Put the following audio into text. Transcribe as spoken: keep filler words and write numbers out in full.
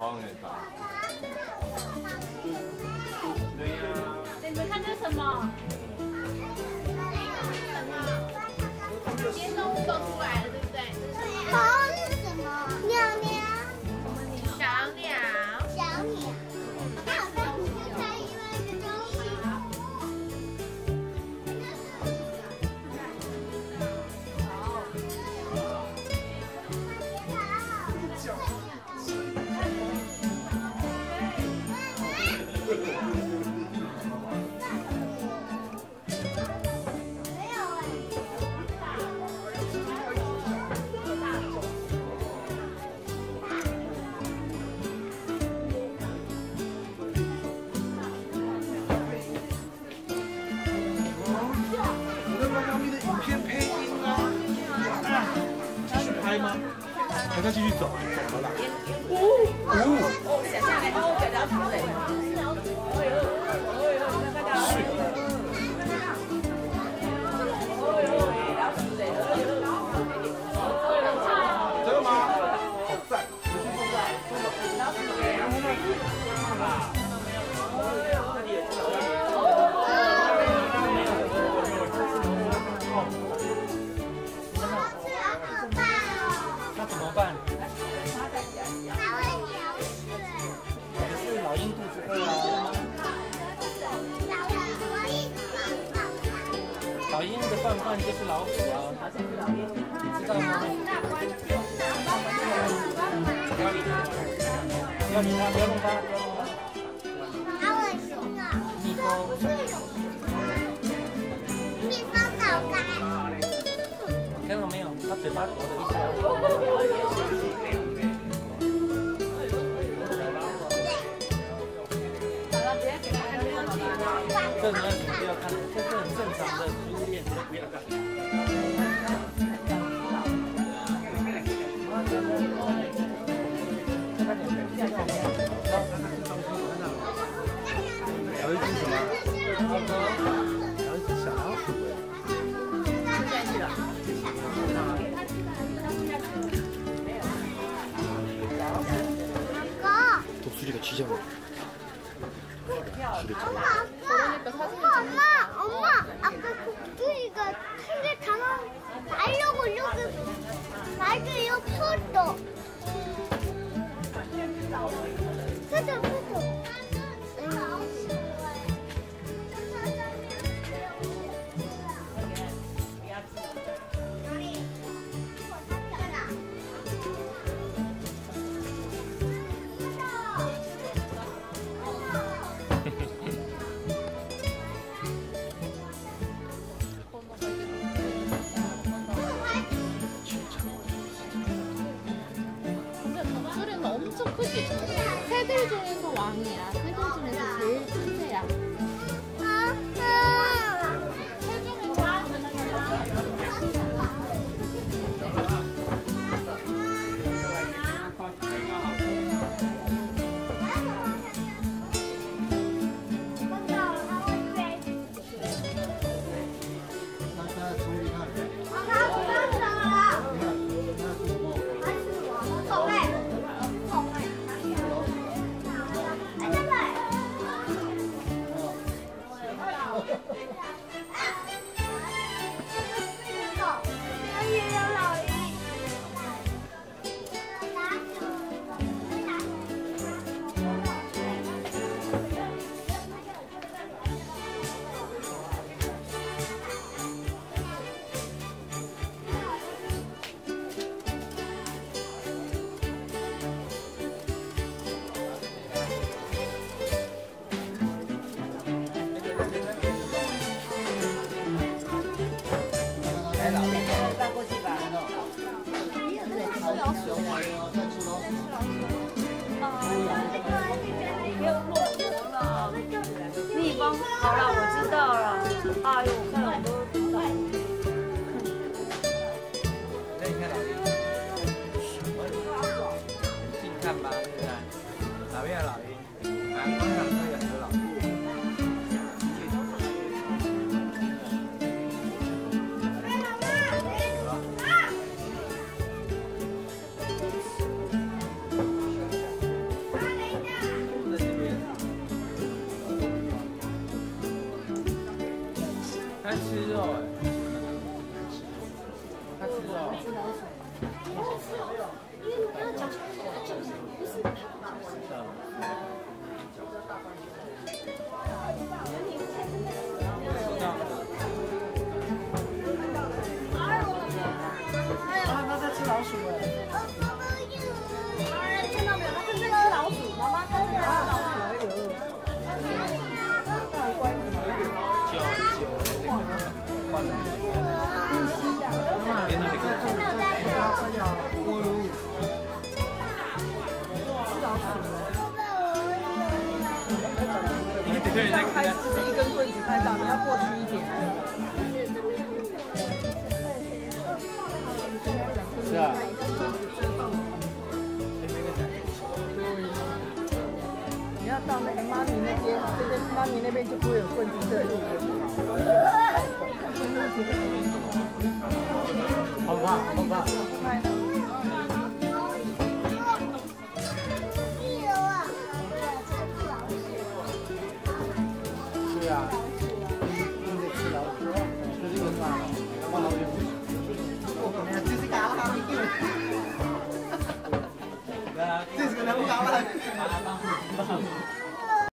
黄很大。对呀。 你们看这是什么？电动走出来了，对不对？ 哦，这是什么？鸟鸟。 小鸟。 小鸟。它好像不是在另外一个东西。 还在继续走，走了啦。 哦哦，下下来，哦，不要逃嘞。 真的吗？好赞！ 那怎么办？ 它会咬死。 可是老鹰肚子饿啊。老鹰的饭饭就是老虎啊，知道吗？不要理它，不要理它，不要弄它，不要弄它。 好恶心啊！ 蜜蜂。 蜜蜂脑干。 看到没有？它嘴巴啄的一下。这你要不要看？这是很正常的植物链，不要看。 有一只什么？有一只小老鼠。 哥。 都出去个气象了。 엄마, 엄마, 엄마, 아까 국두이가 큰게 가만 날려고 이렇게 날개 이렇게 폈어. 폈어, 폈어. 엄청 크지? 새들 중에서 왕이야. 새들 중에서 제일 큰 새야. 새 중에서蜜蜂，好了，我知道了。哎呦，我看了很多。 那你看老鹰，近看吧，对不对？哪边有老鹰？南方上这有很多老鹰。 啊！ 可以再拍就是一根棍子拍照，你要过去一点。 是啊。 你要到那个妈咪那边，这边妈咪那边就不会有棍子这里。 好不好？好不好？是啊。